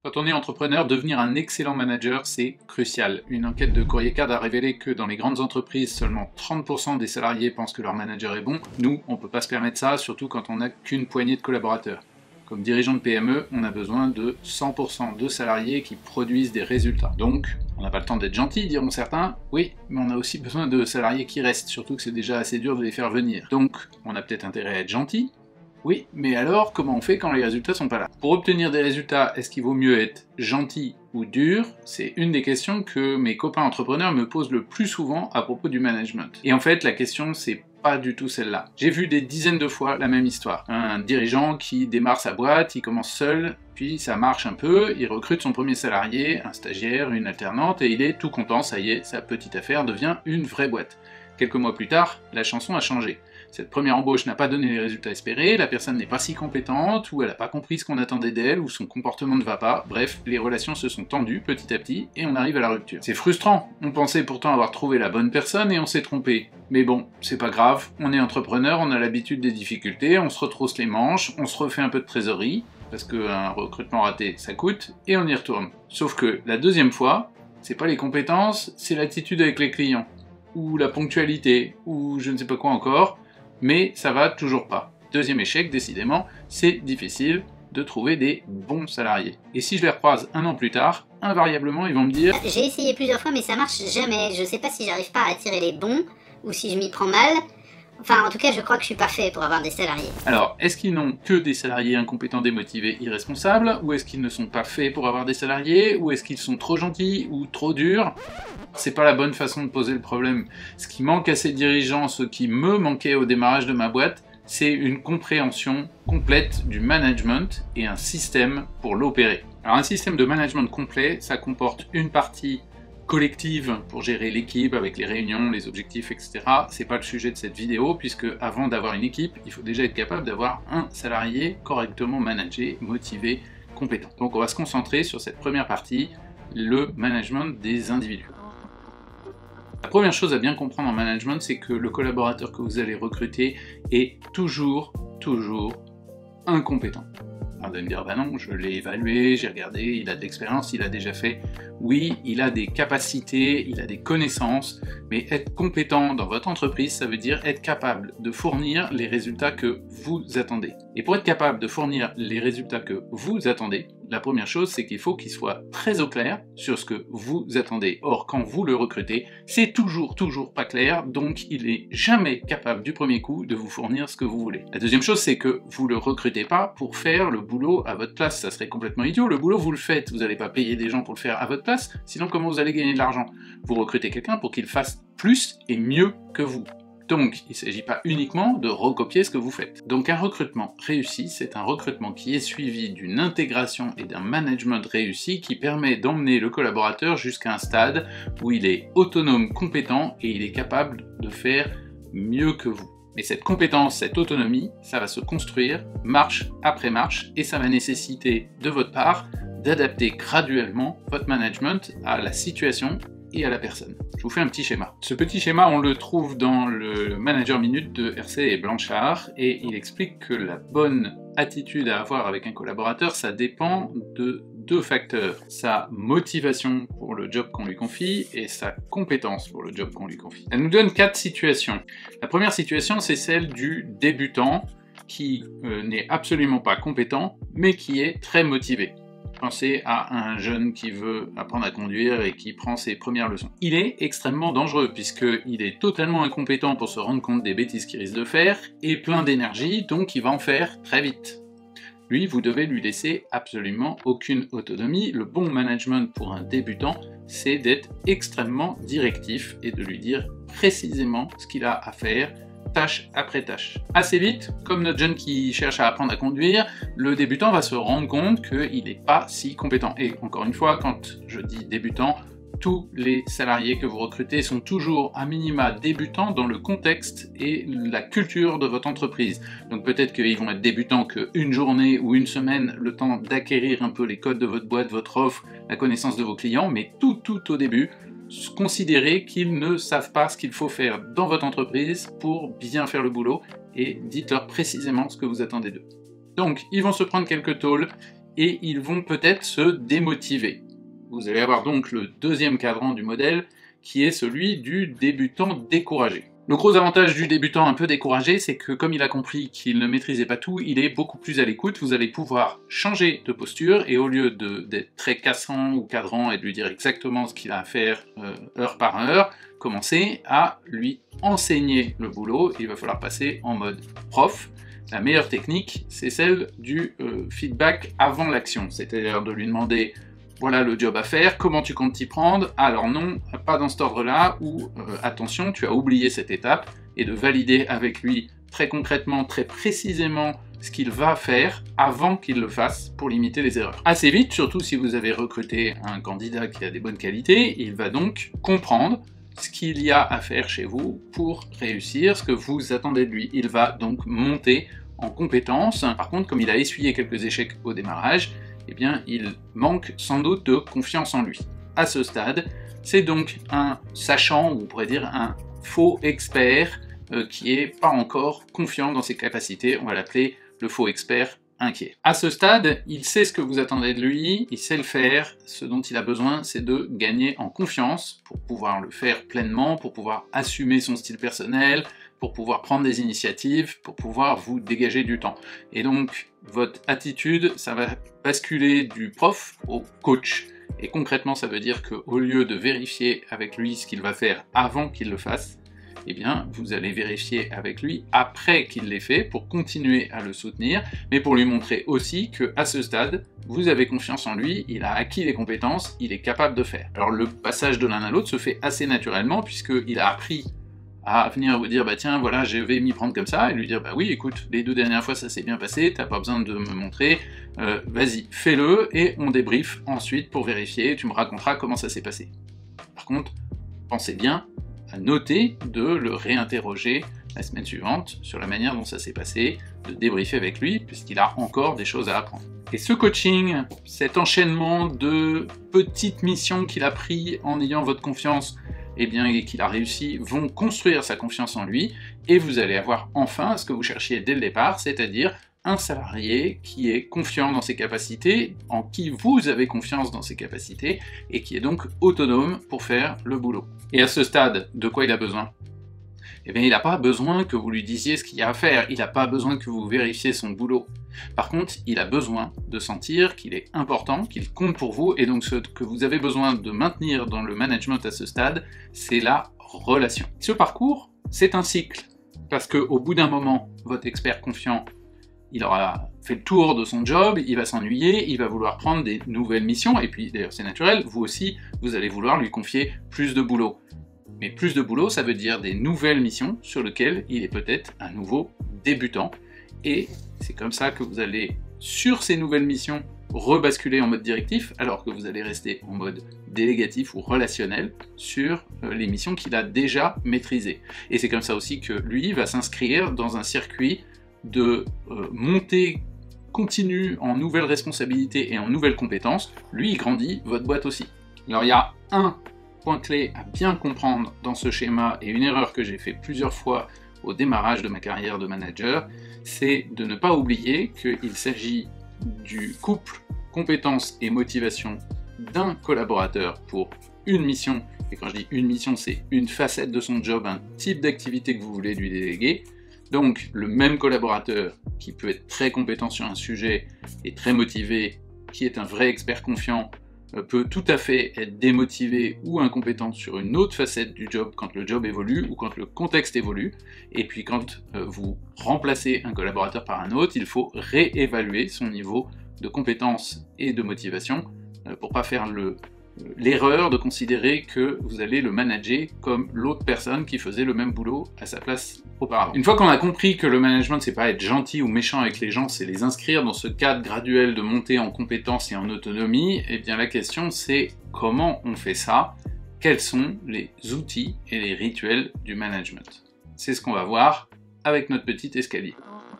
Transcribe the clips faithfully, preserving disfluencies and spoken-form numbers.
Quand on est entrepreneur, devenir un excellent manager, c'est crucial. Une enquête de CourrierCard a révélé que dans les grandes entreprises, seulement trente pour cent des salariés pensent que leur manager est bon. Nous, on ne peut pas se permettre ça, surtout quand on n'a qu'une poignée de collaborateurs. Comme dirigeant de P M E, on a besoin de cent pour cent de salariés qui produisent des résultats. Donc, on n'a pas le temps d'être gentil, diront certains. Oui, mais on a aussi besoin de salariés qui restent, surtout que c'est déjà assez dur de les faire venir. Donc, on a peut-être intérêt à être gentil. Oui, mais alors, comment on fait quand les résultats sont pas là? Pour obtenir des résultats, est-ce qu'il vaut mieux être gentil ou dur? C'est une des questions que mes copains entrepreneurs me posent le plus souvent à propos du management. Et en fait, la question, c'est pas du tout celle-là. J'ai vu des dizaines de fois la même histoire. Un dirigeant qui démarre sa boîte, il commence seul, puis ça marche un peu, il recrute son premier salarié, un stagiaire, une alternante, et il est tout content, ça y est, sa petite affaire devient une vraie boîte. Quelques mois plus tard, la chanson a changé. Cette première embauche n'a pas donné les résultats espérés, la personne n'est pas si compétente, ou elle n'a pas compris ce qu'on attendait d'elle, ou son comportement ne va pas, bref, les relations se sont tendues petit à petit, et on arrive à la rupture. C'est frustrant, on pensait pourtant avoir trouvé la bonne personne et on s'est trompé. Mais bon, c'est pas grave, on est entrepreneur, on a l'habitude des difficultés, on se retrousse les manches, on se refait un peu de trésorerie, parce qu'un recrutement raté, ça coûte, et on y retourne. Sauf que la deuxième fois, c'est pas les compétences, c'est l'attitude avec les clients, ou la ponctualité, ou je ne sais pas quoi encore, mais ça va toujours pas. Deuxième échec, décidément, c'est difficile de trouver des bons salariés. Et si je les recroise un an plus tard, invariablement ils vont me dire « J'ai essayé plusieurs fois mais ça marche jamais, je sais pas si j'arrive pas à attirer les bons, ou si je m'y prends mal, enfin en tout cas je crois que je suis pas fait pour avoir des salariés. » Alors, est-ce qu'ils n'ont que des salariés incompétents, démotivés, irresponsables, ou est-ce qu'ils ne sont pas faits pour avoir des salariés, ou est-ce qu'ils sont trop gentils, ou trop durs? C'est pas la bonne façon de poser le problème. Ce qui manque à ces dirigeants, ce qui me manquait au démarrage de ma boîte, c'est une compréhension complète du management et un système pour l'opérer. Alors un système de management complet, ça comporte une partie collective pour gérer l'équipe avec les réunions, les objectifs, et cetera. C'est pas le sujet de cette vidéo, puisque avant d'avoir une équipe, il faut déjà être capable d'avoir un salarié correctement managé, motivé, compétent. Donc on va se concentrer sur cette première partie, le management des individus. La première chose à bien comprendre en management, c'est que le collaborateur que vous allez recruter est toujours, toujours incompétent. Alors vous allez me dire, bah non, je l'ai évalué, j'ai regardé, il a de l'expérience, il a déjà fait. Oui, il a des capacités, il a des connaissances, mais être compétent dans votre entreprise, ça veut dire être capable de fournir les résultats que vous attendez. Et pour être capable de fournir les résultats que vous attendez, la première chose, c'est qu'il faut qu'il soit très au clair sur ce que vous attendez. Or, quand vous le recrutez, c'est toujours, toujours pas clair, donc il est jamais capable du premier coup de vous fournir ce que vous voulez. La deuxième chose, c'est que vous le recrutez pas pour faire le boulot à votre place, ça serait complètement idiot. Le boulot, vous le faites, vous n'allez pas payer des gens pour le faire à votre place, sinon comment vous allez gagner de l'argent? Vous recrutez quelqu'un pour qu'il fasse plus et mieux que vous. Donc, il ne s'agit pas uniquement de recopier ce que vous faites. Donc un recrutement réussi, c'est un recrutement qui est suivi d'une intégration et d'un management réussi qui permet d'emmener le collaborateur jusqu'à un stade où il est autonome, compétent et il est capable de faire mieux que vous. Mais cette compétence, cette autonomie, ça va se construire marche après marche et ça va nécessiter de votre part d'adapter graduellement votre management à la situation et à la personne. Je vous fais un petit schéma. Ce petit schéma, on le trouve dans le Manager Minute de R C et Blanchard, et il explique que la bonne attitude à avoir avec un collaborateur, ça dépend de deux facteurs. Sa motivation pour le job qu'on lui confie et sa compétence pour le job qu'on lui confie. Elle nous donne quatre situations. La première situation, c'est celle du débutant qui euh, n'est absolument pas compétent, mais qui est très motivé. Pensez à un jeune qui veut apprendre à conduire et qui prend ses premières leçons. Il est extrêmement dangereux puisqu'il est totalement incompétent pour se rendre compte des bêtises qu'il risque de faire et plein d'énergie, donc il va en faire très vite. Lui, vous devez lui laisser absolument aucune autonomie. Le bon management pour un débutant, c'est d'être extrêmement directif et de lui dire précisément ce qu'il a à faire, tâche après tâche. Assez vite, comme notre jeune qui cherche à apprendre à conduire, le débutant va se rendre compte qu'il n'est pas si compétent. Et encore une fois, quand je dis débutant, tous les salariés que vous recrutez sont toujours à minima débutants dans le contexte et la culture de votre entreprise. Donc peut-être qu'ils vont être débutants qu'une journée ou une semaine, le temps d'acquérir un peu les codes de votre boîte, votre offre, la connaissance de vos clients, mais tout, tout au début, considérez qu'ils ne savent pas ce qu'il faut faire dans votre entreprise pour bien faire le boulot et dites-leur précisément ce que vous attendez d'eux. Donc, ils vont se prendre quelques tôles, et ils vont peut-être se démotiver. Vous allez avoir donc le deuxième cadran du modèle, qui est celui du débutant découragé. Le gros avantage du débutant un peu découragé, c'est que comme il a compris qu'il ne maîtrisait pas tout, il est beaucoup plus à l'écoute, vous allez pouvoir changer de posture, et au lieu d'être très cassant ou cadrant et de lui dire exactement ce qu'il a à faire euh, heure par heure, commencer à lui enseigner le boulot. Il va falloir passer en mode prof. La meilleure technique, c'est celle du euh, feedback avant l'action, c'est-à-dire de lui demander voilà le job à faire, comment tu comptes t'y prendre? Alors non, pas dans cet ordre-là, ou euh, attention, tu as oublié cette étape, et de valider avec lui très concrètement, très précisément ce qu'il va faire avant qu'il le fasse pour limiter les erreurs. Assez vite, surtout si vous avez recruté un candidat qui a des bonnes qualités, il va donc comprendre ce qu'il y a à faire chez vous pour réussir ce que vous attendez de lui. Il va donc monter en compétences. Par contre, comme il a essuyé quelques échecs au démarrage, eh bien, il manque sans doute de confiance en lui. À ce stade, c'est donc un sachant, ou on pourrait dire un faux expert, euh, qui n'est pas encore confiant dans ses capacités. On va l'appeler le faux expert inquiet. À ce stade, il sait ce que vous attendez de lui, il sait le faire. Ce dont il a besoin, c'est de gagner en confiance pour pouvoir le faire pleinement, pour pouvoir assumer son style personnel, pour pouvoir prendre des initiatives, pour pouvoir vous dégager du temps. Et donc, votre attitude, ça va basculer du prof au coach. Et concrètement, ça veut dire qu'au lieu de vérifier avec lui ce qu'il va faire avant qu'il le fasse, eh bien, vous allez vérifier avec lui après qu'il l'ait fait pour continuer à le soutenir, mais pour lui montrer aussi qu'à ce stade, vous avez confiance en lui, il a acquis les compétences, il est capable de faire. Alors le passage de l'un à l'autre se fait assez naturellement, puisqu'il a appris à venir vous dire, bah tiens, voilà, je vais m'y prendre comme ça, et lui dire, bah oui, écoute, les deux dernières fois ça s'est bien passé, t'as pas besoin de me montrer, euh, vas-y, fais-le, et on débrief ensuite pour vérifier, tu me raconteras comment ça s'est passé. Par contre, pensez bien à noter de le réinterroger la semaine suivante sur la manière dont ça s'est passé, de débriefer avec lui, puisqu'il a encore des choses à apprendre. Et ce coaching, cet enchaînement de petites missions qu'il a pris en ayant votre confiance, eh bien, et qu'il a réussi, vont construire sa confiance en lui, et vous allez avoir enfin ce que vous cherchiez dès le départ, c'est-à-dire un salarié qui est confiant dans ses capacités, en qui vous avez confiance dans ses capacités, et qui est donc autonome pour faire le boulot. Et à ce stade, de quoi il a besoin? Eh bien, il n'a pas besoin que vous lui disiez ce qu'il y a à faire, il n'a pas besoin que vous vérifiez son boulot. Par contre, il a besoin de sentir qu'il est important, qu'il compte pour vous, et donc ce que vous avez besoin de maintenir dans le management à ce stade, c'est la relation. Ce parcours, c'est un cycle, parce qu'au bout d'un moment, votre expert confiant, il aura fait le tour de son job, il va s'ennuyer, il va vouloir prendre des nouvelles missions, et puis d'ailleurs c'est naturel, vous aussi, vous allez vouloir lui confier plus de boulot. Mais plus de boulot, ça veut dire des nouvelles missions sur lesquelles il est peut-être un nouveau débutant. Et c'est comme ça que vous allez, sur ces nouvelles missions, rebasculer en mode directif, alors que vous allez rester en mode délégatif ou relationnel sur les missions qu'il a déjà maîtrisées. Et c'est comme ça aussi que lui va s'inscrire dans un circuit de euh, montée continue en nouvelles responsabilités et en nouvelles compétences. Lui, il grandit, votre boîte aussi. Alors il y a un point clé à bien comprendre dans ce schéma, et une erreur que j'ai fait plusieurs fois au démarrage de ma carrière de manager, c'est de ne pas oublier qu'il s'agit du couple compétences et motivation d'un collaborateur pour une mission, et quand je dis une mission, c'est une facette de son job, un type d'activité que vous voulez lui déléguer. Donc le même collaborateur qui peut être très compétent sur un sujet et très motivé, qui est un vrai expert confiant, peut tout à fait être démotivé ou incompétent sur une autre facette du job quand le job évolue ou quand le contexte évolue. Et puis quand euh, vous remplacez un collaborateur par un autre, il faut réévaluer son niveau de compétence et de motivation euh, pour pas faire le l'erreur de considérer que vous allez le manager comme l'autre personne qui faisait le même boulot à sa place auparavant. Une fois qu'on a compris que le management, c'est pas être gentil ou méchant avec les gens, c'est les inscrire dans ce cadre graduel de montée en compétences et en autonomie, et bien la question c'est comment on fait ça? Quels sont les outils et les rituels du management? C'est ce qu'on va voir avec notre petit escalier.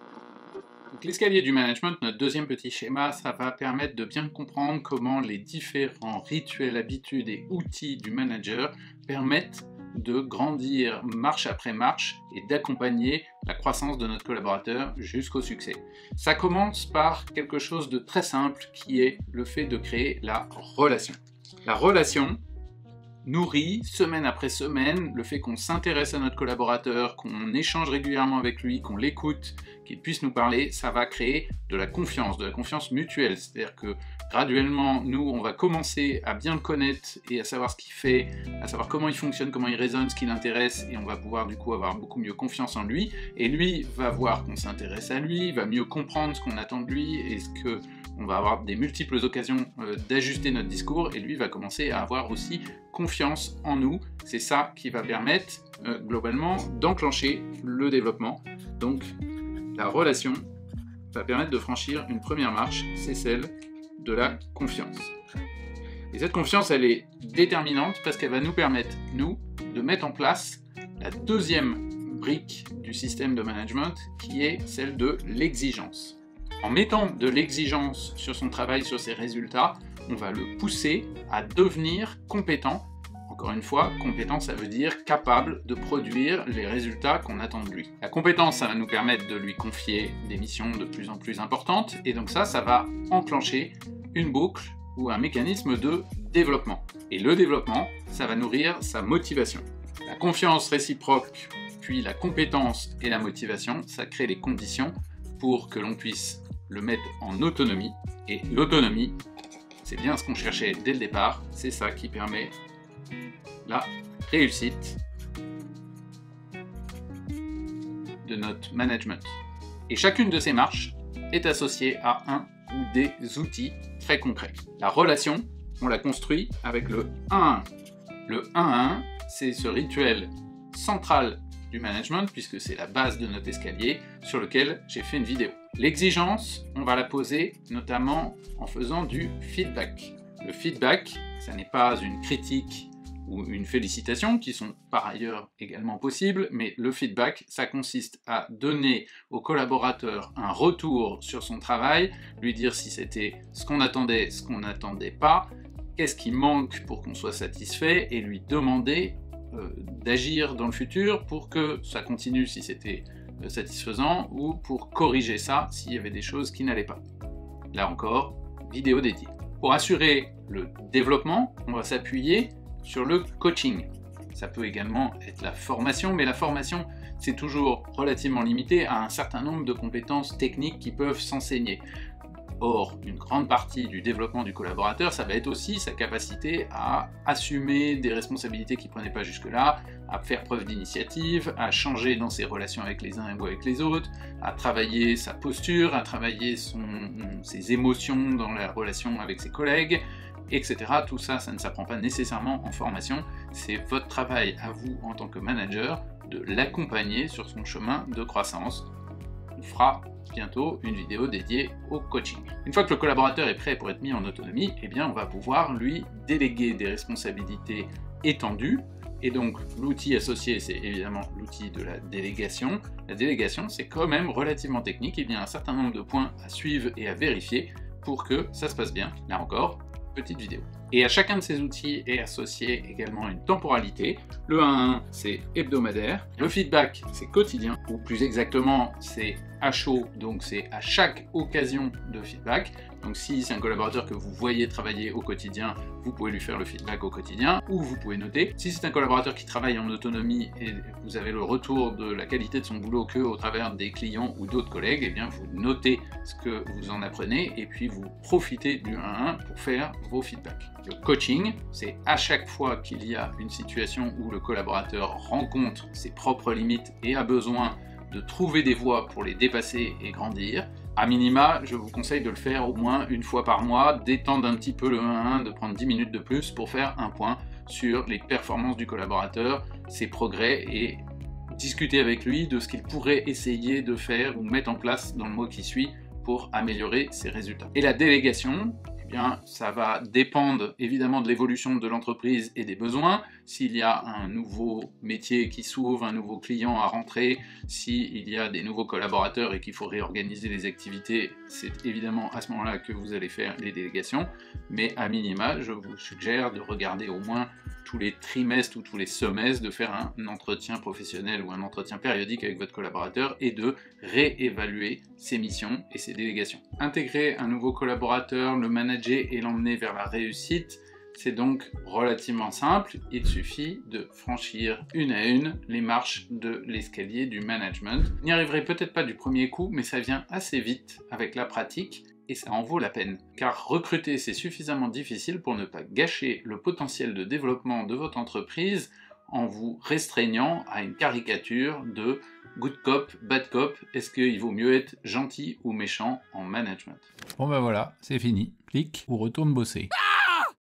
L'escalier du management, notre deuxième petit schéma, ça va permettre de bien comprendre comment les différents rituels, habitudes et outils du manager permettent de grandir marche après marche et d'accompagner la croissance de notre collaborateur jusqu'au succès. Ça commence par quelque chose de très simple qui est le fait de créer la relation. La relation nourrit semaine après semaine le fait qu'on s'intéresse à notre collaborateur, qu'on échange régulièrement avec lui, qu'on l'écoute, qu'il puisse nous parler, ça va créer de la confiance, de la confiance mutuelle. C'est-à-dire que graduellement, nous, on va commencer à bien le connaître et à savoir ce qu'il fait, à savoir comment il fonctionne, comment il raisonne, ce qui l'intéresse, et on va pouvoir du coup avoir beaucoup mieux confiance en lui. Et lui va voir qu'on s'intéresse à lui, va mieux comprendre ce qu'on attend de lui et ce que on va avoir des multiples occasions euh, d'ajuster notre discours et lui va commencer à avoir aussi confiance en nous. C'est ça qui va permettre euh, globalement d'enclencher le développement. Donc la relation va permettre de franchir une première marche, c'est celle de la confiance. Et cette confiance, elle est déterminante parce qu'elle va nous permettre, nous, de mettre en place la deuxième brique du système de management qui est celle de l'exigence. En mettant de l'exigence sur son travail, sur ses résultats, on va le pousser à devenir compétent. Encore une fois, compétent, ça veut dire capable de produire les résultats qu'on attend de lui. La compétence, ça va nous permettre de lui confier des missions de plus en plus importantes, et donc ça, ça va enclencher une boucle ou un mécanisme de développement. Et le développement, ça va nourrir sa motivation. La confiance réciproque, puis la compétence et la motivation, ça crée les conditions pour que l'on puisse le mettre en autonomie. Et l'autonomie, c'est bien ce qu'on cherchait dès le départ, c'est ça qui permet la réussite de notre management. Et chacune de ces marches est associée à un ou des outils très concrets. La relation, on la construit avec le un à un. Le un à un, c'est ce rituel central du management, puisque c'est la base de notre escalier sur lequel j'ai fait une vidéo. L'exigence, on va la poser notamment en faisant du feedback. Le feedback, ça n'est pas une critique ou une félicitation, qui sont par ailleurs également possibles, mais le feedback, ça consiste à donner au collaborateur un retour sur son travail, lui dire si c'était ce qu'on attendait, ce qu'on n'attendait pas, qu'est-ce qui manque pour qu'on soit satisfait, et lui demander euh, d'agir dans le futur pour que ça continue si c'était euh, satisfaisant, ou pour corriger ça s'il y avait des choses qui n'allaient pas. Là encore, vidéo dédiée. Pour assurer le développement, on va s'appuyer sur le coaching. Ça peut également être la formation, mais la formation, c'est toujours relativement limité à un certain nombre de compétences techniques qui peuvent s'enseigner. Or, une grande partie du développement du collaborateur, ça va être aussi sa capacité à assumer des responsabilités qu'il ne prenait pas jusque-là, à faire preuve d'initiative, à changer dans ses relations avec les uns ou avec les autres, à travailler sa posture, à travailler son, ses émotions dans la relation avec ses collègues, et cetera. Tout ça, ça ne s'apprend pas nécessairement en formation, c'est votre travail à vous en tant que manager de l'accompagner sur son chemin de croissance. On fera bientôt une vidéo dédiée au coaching. Une fois que le collaborateur est prêt pour être mis en autonomie, eh bien on va pouvoir lui déléguer des responsabilités étendues, et donc l'outil associé, c'est évidemment l'outil de la délégation. La délégation, c'est quand même relativement technique, il y a un certain nombre de points à suivre et à vérifier pour que ça se passe bien. Là encore, petite vidéo. Et à chacun de ces outils est associé également une temporalité. Le un à un, c'est hebdomadaire. Le feedback, c'est quotidien, ou plus exactement, c'est à chaud, donc c'est à chaque occasion de feedback. Donc si c'est un collaborateur que vous voyez travailler au quotidien, vous pouvez lui faire le feedback au quotidien, ou vous pouvez noter. Si c'est un collaborateur qui travaille en autonomie et vous avez le retour de la qualité de son boulot que au travers des clients ou d'autres collègues, eh bien vous notez ce que vous en apprenez et puis vous profitez du un à un pour faire vos feedbacks. Le coaching, c'est à chaque fois qu'il y a une situation où le collaborateur rencontre ses propres limites et a besoin de trouver des voies pour les dépasser et grandir. A minima, je vous conseille de le faire au moins une fois par mois, d'étendre un petit peu le un à un, de prendre dix minutes de plus pour faire un point sur les performances du collaborateur, ses progrès, et discuter avec lui de ce qu'il pourrait essayer de faire ou mettre en place dans le mois qui suit pour améliorer ses résultats. Et la délégation, eh bien, ça va dépendre évidemment de l'évolution de l'entreprise et des besoins. S'il y a un nouveau métier qui s'ouvre, un nouveau client à rentrer, s'il y a des nouveaux collaborateurs et qu'il faut réorganiser les activités, c'est évidemment à ce moment-là que vous allez faire les délégations. Mais à minima, je vous suggère de regarder au moins tous les trimestres ou tous les semestres de faire un entretien professionnel ou un entretien périodique avec votre collaborateur et de réévaluer ses missions et ses délégations. Intégrer un nouveau collaborateur, le manager et l'emmener vers la réussite, c'est donc relativement simple, il suffit de franchir une à une les marches de l'escalier du management. Vous n'y arriverez peut-être pas du premier coup, mais ça vient assez vite avec la pratique, et ça en vaut la peine. Car recruter, c'est suffisamment difficile pour ne pas gâcher le potentiel de développement de votre entreprise en vous restreignant à une caricature de good cop, bad cop, est-ce qu'il vaut mieux être gentil ou méchant en management? Bon ben voilà, c'est fini. Clique ou retourne bosser.